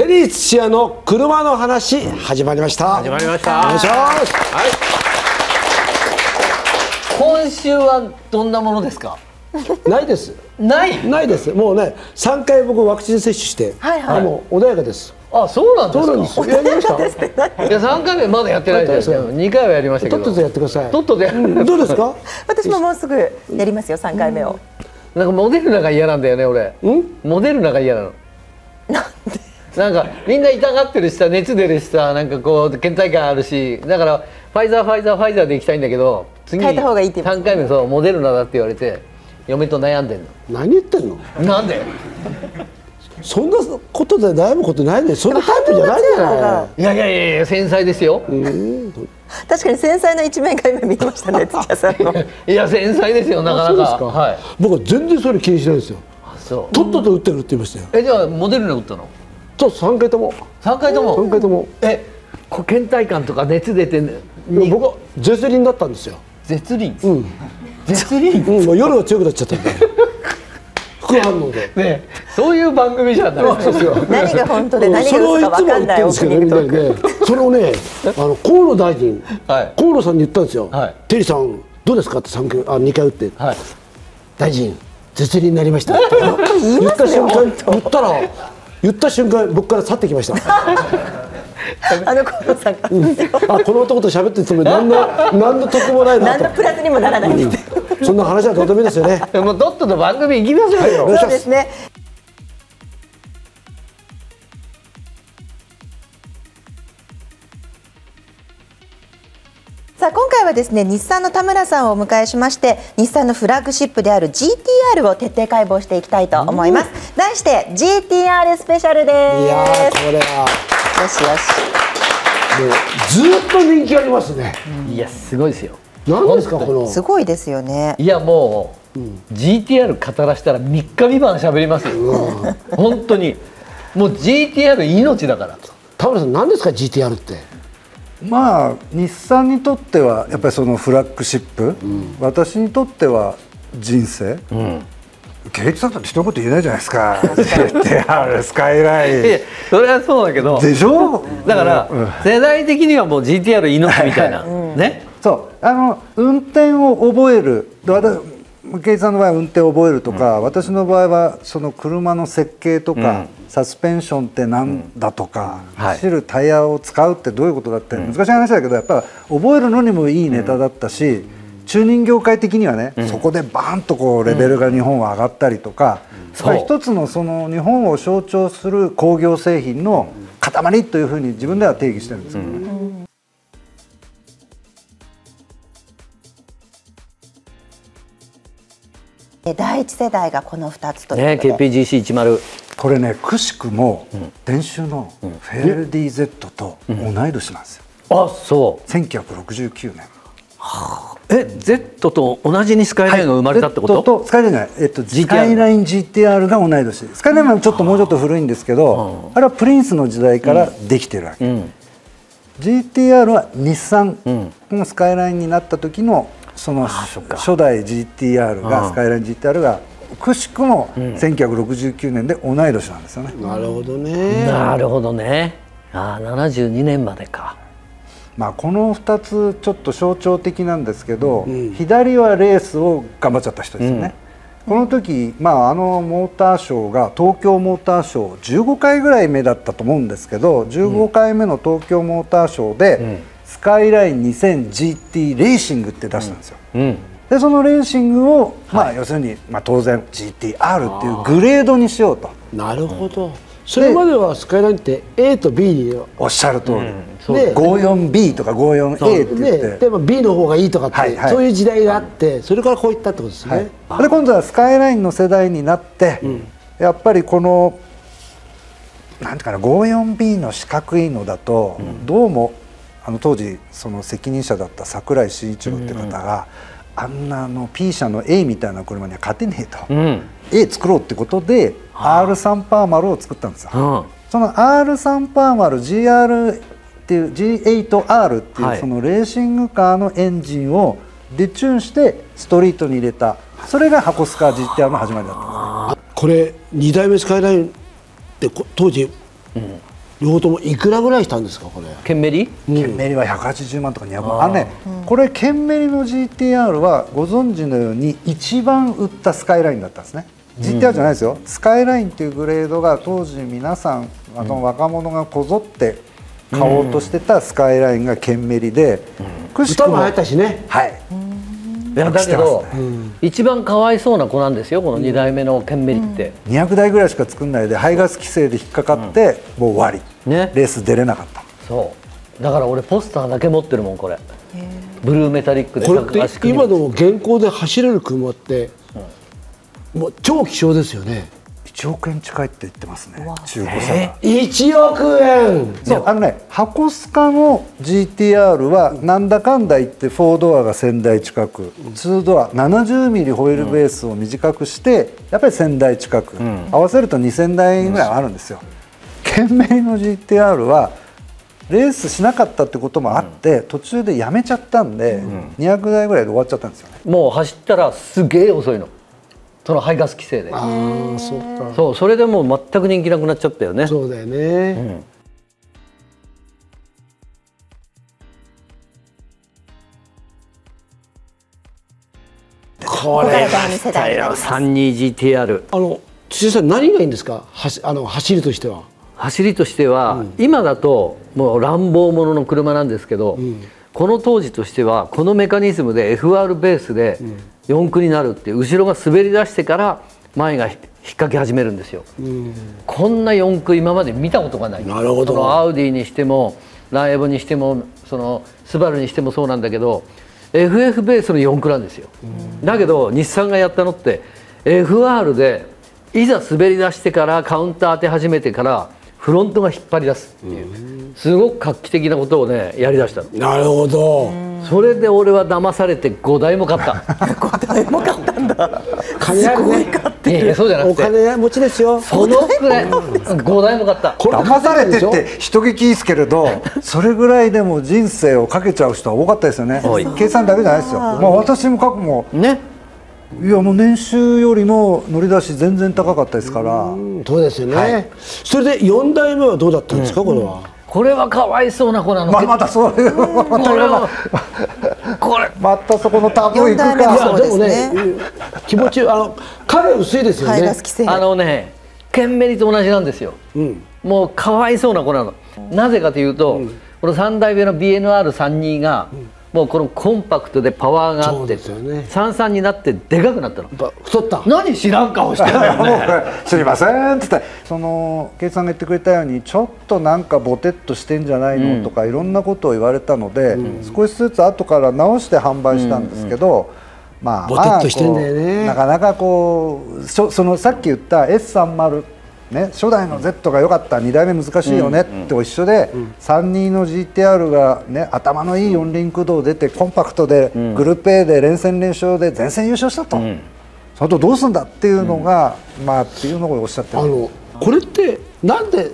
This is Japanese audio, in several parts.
テリー土屋の車の話始まりました。 始まりました。 お願いします。 はい。今週はどんなものですか？ ないです。 ないです。もうね、3回僕ワクチン接種して、もう穏やかです。 あ、そうなんですか。 そうなんです。やりました。 いや、3回目まだやってないですよ。2回はやりましたけど。 とっととやってください。 とっととやる。 どうですか？ 私ももうすぐやりますよ、3回目を。 なんかモデルナが嫌なんだよね、俺。モデルナが嫌なの。なんかみんな痛がってるしさ、熱出るしさ、なんかこう倦怠感あるし、だからファイザーで行きたいんだけど、次変えた方がいいって言います。 3回目そうモデルナだって言われて嫁と悩んでんの。 何言ってんの？ なんで？ そんなことで悩むことないね。そんなタイプじゃないじゃない。 いや繊細ですよ。 確かに繊細な一面が今見えましたね、土屋さんの。 いや繊細ですよ、なかなか。はい。 僕は全然それ気にしないですよ。 そう。 とっとと打ってるって言いましたよ。 じゃあモデルナ打ったのと3回とも。 3回とも。 3回とも。 倦怠感とか熱出て僕は絶倫だったんですよ。 絶倫。 絶倫。もう夜が強くなっちゃったんで。副反応で。 ね、そういう番組じゃない。 何が本当で何が嘘か分かんない。 それをね、河野大臣、河野さんに言ったんですよ。テリーさんどうですかって2回打って、大臣絶倫になりました。言った瞬間僕から去ってきました。 河野さんがこの男と喋ってるつもり何の得もないなと。 何のプラスにもならない。 そんな話はどうでもいいですよね。 もうとっとと番組行きましょうよ。 そうですね。さあ今回はですね、日産の田村さんをお迎えしまして、日産のフラッグシップである GTR を徹底解剖していきたいと思います。題して GTR スペシャルです。 いやー、これはよしよし。 もうずっと人気ありますね。 いやすごいですよ。 何ですかこの。 すごいですよね。 いやもう、GTR 語らしたら3日3晩喋りますよ。本当にもう GTR 命だから。 田村さん何ですか GTR って。 まあ日産にとってはやっぱりそのフラッグシップ、私にとっては人生。ケイチさんだって一言言えないじゃないですか。GTR スカイライン。 いやそれはそうだけど。 でしょ。 だから世代的にはもう GTR 命みたいなね。 そう運転を覚える。ケイチさんの場合は運転を覚えるとか、私の場合はその車の設計とか、サスペンションって何だとか、走るタイヤを使うってどういうことだって難しい話だけど、やっぱ覚えるのにもいいネタだったし、チューニング業界的にはね、そこでバーンとこうレベルが日本は上がったりとか、一つのその日本を象徴する工業製品の塊というふうに自分では定義してるんですけどね。 第一世代がこの2つということで、KPGC10。 これね、くしくも電種のフェルディ Z と同い年なんですよ。 あ、そう。 1969年。 Z と同じにスカイラインが生まれたってこと？ Z とスカイラインじゃない、スカイライン GTR が同い年。スカイラインはもうちょっと古いんですけど、あれはプリンスの時代からできてるわけ。GTR は日産のスカイラインになった時のその初代 GTR が、スカイライン GTR がくしくも1969年で同い年なんですよね。 なるほどね。 なるほどね。72年までか。 まあこの2つちょっと象徴的なんですけど、左はレースを頑張っちゃった人ですよね。この時、モーターショーが東京モーターショー15回ぐらい目だったと思うんですけど、15回目の東京モーターショーで、スカイライン 2000GT レーシングって出したんですよ。でそのレーシングを、要するに、当然 GTR っていうグレードにしようと。 なるほど。それまではスカイラインって A と B におっしゃる通り、54B とか 54A って言って、 でも B の方がいいとかってそういう時代があって、それからこういったってことですね。で今度はスカイラインの世代になって、やっぱりこのなんていうかな、54B の四角いのだと、どうも当時その責任者だった櫻井慎一郎って方が、あんなP 社の A みたいな車には勝てねえと、A 作ろうってことで R3 パーマルを作ったんですよ。その R3 パーマル GR っていう G8R っていうそのレーシングカーのエンジンをデチューンしてストリートに入れた、それが箱スカ GTR の始まりだったんですね。 これ2代目スカイラインって当時両方ともいくらぐらいしたんですかこれ？ ケンメリ？ ケンメリは180万とか200万。これケンメリの GTR はご存知のように一番売ったスカイラインだったんですね。GTR じゃないですよ。スカイラインっていうグレードが当時皆さん若者がこぞって買おうとしてたスカイラインがケンメリで、 歌も入ったしね。 はい。 いやだけど、一番かわいそうな子なんですよこの2代目のケンメリって。 200台ぐらいしか作んないで排ガス規制で引っかかってもう終わり、レース出れなかった。 そうだから俺ポスターだけ持ってるもんこれ。ブルーメタリックで。 これって今でも現行で走れる車ってもう超希少ですよね。 1億円近いって言ってますね、中古車が。 1億円。 そう箱スカの GTR はなんだかんだ言って4ドアが1000台近く、2ドア70ミリホイールベースを短くしてやっぱり1000台近く、合わせると2000台ぐらいあるんですよ。ケンメリの GTR はレースしなかったってこともあって、途中でやめちゃったんで、200台ぐらいで終わっちゃったんですよね。 もう走ったらすげえ遅いの。その排ガス規制で。そうそれでもう全く人気なくなっちゃったよね。 そうだよね。 これは 32GTR。 土屋さん何がいいんですか？走りとしては。 走りとしては、今だともう乱暴者の車なんですけど、この当時としてはこのメカニズムで FR ベースで4駆になるっていう、後ろが滑り出してから前が引っ掛け始めるんですよ。こんな4駆今まで見たことがない。 なるほど。 そのアウディにしてもランエボにしてもそのスバルにしてもそうなんだけど FF ベースの4駆なんですよ。だけど日産がやったのって FR でいざ滑り出してからカウンター当て始めてからフロントが引っ張り出すっていうすごく画期的なことをねやりだしたの。 なるほど。 それで俺は騙されて5台も買った。 5台も買ったんだ。 金あるね。 いやそうじゃなくてお金持ちですよ。 そのくらい5台も買った。 騙されてって人聞きいいですけれど、それぐらいでも人生をかけちゃう人は多かったですよね。計算だけじゃないですよ。私も過去もね。 いやもう年収よりも乗り出し全然高かったですから。 そうですよね。それで4代目はどうだったんですかこれは？ これはかわいそうな子なの。 またそういうこれまたそこのタブいくか。 でもね気持ち彼薄いですよね。ケンメリと同じなんですよ。もうかわいそうな子なの。なぜかというとこの3代目の BNR32 がもうこのコンパクトでパワーがあって33になってでかくなったの。 太った。 何知らん顔してるのね。 知りませんって言ってその圭さんが言ってくれたようにちょっとなんかボテっとしてんじゃないのとかいろんなことを言われたので、少しずつ後から直して販売したんですけど、まあボテっとしてんだよね。 なかなかこうそのさっき言った S30ね、初代の Z が良かった、2代目難しいよねって一緒で、32の GTR が、ね、頭のいい四輪駆動出てコンパクトで、グループ A で連戦連勝で全戦優勝したと、そのとどうすんだっていうのが、まあっていうのをおっしゃってる。 これってなんで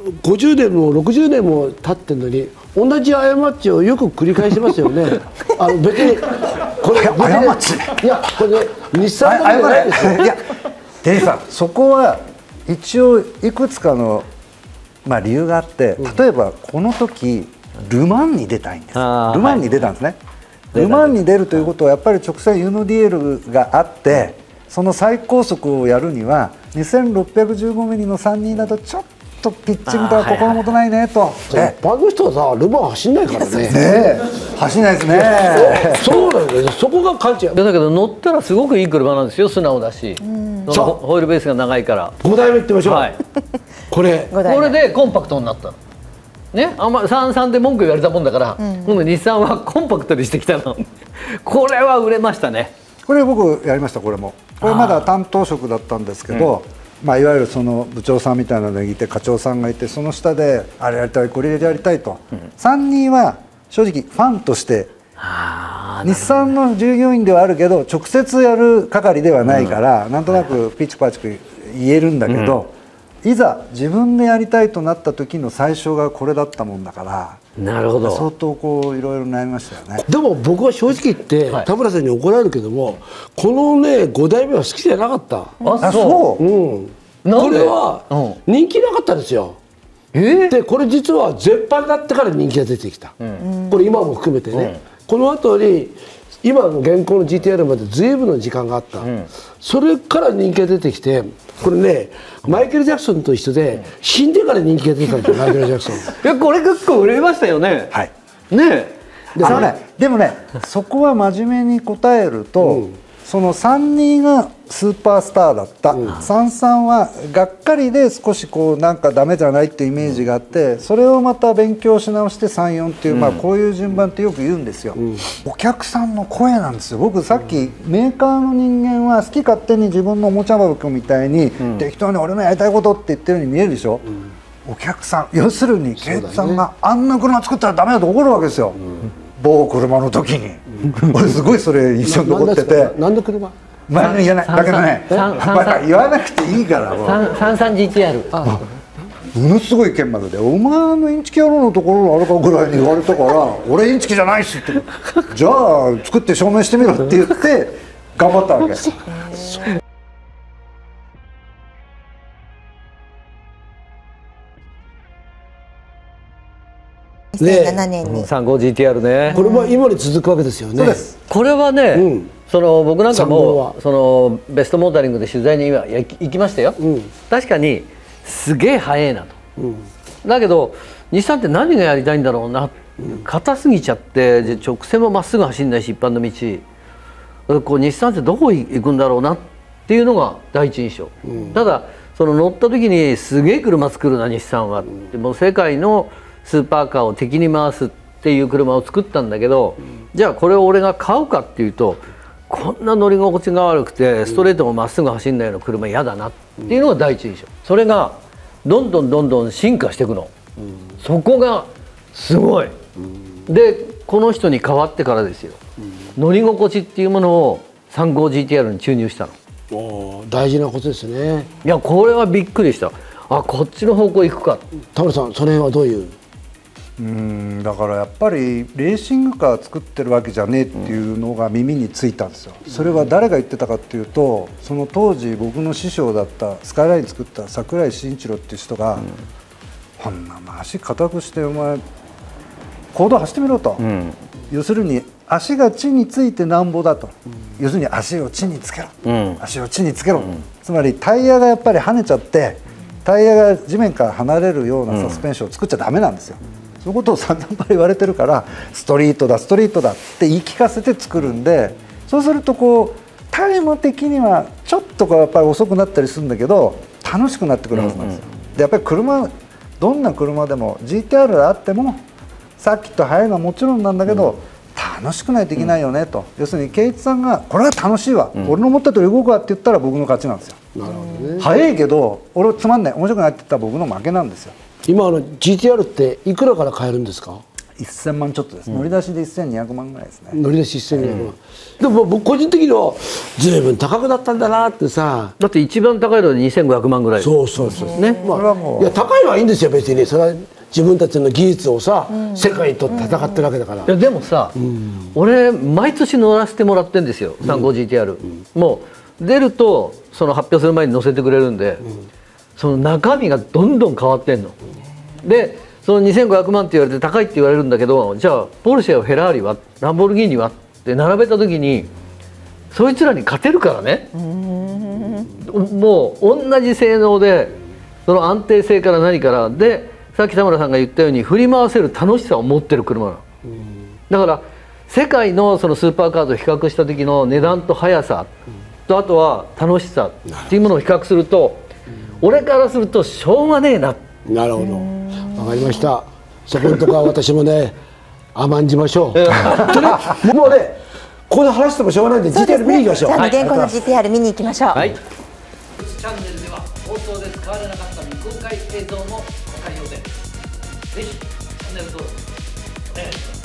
50年も60年も経ってるのに同じ過ちをよく繰り返しますよね。別にこれ過ちいやこれ日産だけじゃないですよ。 いやデリーさんそこは一応いくつかの、理由があって、例えばこの時ルマンに出たいんです。ルマンに出たんですね。ルマンに出るということはやっぱり直線ユノディエルがあって、その最高速をやるには2615ミリの32だとちょっとピッチングが心もとないねと。 一般の人はさルマン走んないからね。 走んないですね。 そうなんですよ。そこが勘違い。 だけど乗ったらすごくいい車なんですよ。素直だし、ホイールベースが長いから。 5台目いってみましょう。これでコンパクトになったのね。あんま33で文句言われたもんだから、今度日産はコンパクトにしてきたの。これは売れましたね。 これ僕やりました。これまだ担当職だったんですけど、いわゆるその部長さんみたいなのがいて課長さんがいて、その下であれやりたいこれやりたいと、32は正直ファンとして日産の従業員ではあるけど直接やる係ではないから、なんとなくピチパチ言えるんだけど、いざ自分でやりたいとなった時の最初がこれだったもんだから。 なるほど。 相当こういろいろ悩みましたよね。 でも僕は正直言って田村さんに怒られるけども、このね5代目は好きじゃなかった。 あ、そう。 これは人気なかったですよ。 でこれ実は絶版になってから人気が出てきた、これ今も含めてね、この後に今の現行の GTR まで随分の時間があった、それから人気が出てきて、これねマイケル・ジャクソンと一緒で死んでから人気が出てたんですよマイケル・ジャクソン。いやこれ結構売れましたよね。 はいねでもねそこは真面目に答えると、その32がスーパースターだった、33はがっかりで少しこうなんかダメじゃないっていうイメージがあって、それをまた勉強し直して34っていう、まあこういう順番ってよく言うんですよ、お客さんの声なんですよ。僕さっきメーカーの人間は好き勝手に自分のおもちゃ箱みたいに適当に俺のやりたいことって言ってるように見えるでしょ、お客さん要するに圭一さんがあんな車作ったらダメだと怒るわけですよ、某車の時に。俺すごいそれ印象に残ってて。 なんで車？ 前に言わない。だけどね、言わなくていいから。 33GTR。 ものすごい剣幕で、お前のインチキ野郎のところのあれかぐらいに言われたから、俺インチキじゃないしって、じゃあ作って証明してみろって言って頑張ったわけ。 2007年に 35GTR ね。 これも今に続くわけですよね。 そうです。 これはね、その僕なんかもそのベストモータリングで取材に今行きましたよ、確かにすげえ速いなと、だけど日産って何がやりたいんだろうな、硬すぎちゃって直線もまっすぐ走んないし一般の道、こう日産ってどこ行くんだろうなっていうのが第一印象、ただその乗った時にすげえ車作るな日産は、でも世界のスーパーカーを敵に回すっていう車を作ったんだけど、じゃあこれを俺が買うかっていうと、こんな乗り心地が悪くてストレートもまっすぐ走んないような車嫌だなっていうのが第一印象。それがどんどん進化していくの、そこがすごい、でこの人に変わってからですよ、乗り心地っていうものを 35GTR に注入したの。 大事なことですね。 いやこれはびっくりした。あ、こっちの方向行くか。 田村さんその辺はどういう？ だからやっぱりレーシングカー作ってるわけじゃねえっていうのが耳についたんですよ。それは誰が言ってたかっていうと、その当時僕の師匠だったスカイライン作った櫻井慎一郎っていう人が「こんな足固くしてお前公道走ってみろ」と、要するに足が地についてなんぼだと、要するに足を地につけろ、足を地につけろ、つまりタイヤがやっぱり跳ねちゃってタイヤが地面から離れるようなサスペンションを作っちゃダメなんですよ。そういうことを散々言われてるから、ストリートだストリートだって言い聞かせて作るんで、そうするとこうタイム的にはちょっとやっぱり遅くなったりするんだけど楽しくなってくるはずなんですよ。でやっぱり車、どんな車でも GTR であってもサーキット速いのはもちろんなんだけど、楽しくないといけないよねと、要するに圭一さんがこれは楽しいわ、俺の思った通り動くわって言ったら僕の勝ちなんですよ。なるほどね。速いけど俺つまんない面白くないって言ったら僕の負けなんですよ。 今GTR っていくらから買えるんですか ？1000万ちょっとです、乗り出しで1200万ぐらいですね。 乗り出し1200万、でも僕個人的には随分高くなったんだなってさ。 だって一番高いので2500万ぐらい。 そうね、まあ、いや高いのはいいんですよ別に。それは自分たちの技術をさ、世界と戦ってるわけだから。 いやでもさ、俺毎年乗らせてもらってんですよ 35GTR、もう出るとその発表する前に乗せてくれるんで、その中身がどんどん変わってんの。でその2500万って言われて高いって言われるんだけど、じゃあポルシェやフェラーリはランボルギーニはって並べた時にそいつらに勝てるからね。もう同じ性能でその安定性から何からで、さっき田村さんが言ったように振り回せる楽しさを持ってる車なの。だから世界のそのスーパーカーと比較した時の値段と速さと、あとは楽しさっていうものを比較すると、俺からするとしょうがねえな。 なるほど、わかりました。そこのとこは私もね甘んじましょう。もうねここで話してもしょうがないんで GTR 見に行きましょう。 じゃあ現行の GTR 見に行きましょう。 はい。チャンネルでは放送で使われなかった未公開映像も公開予定。ぜひチャンネル登録お願いします。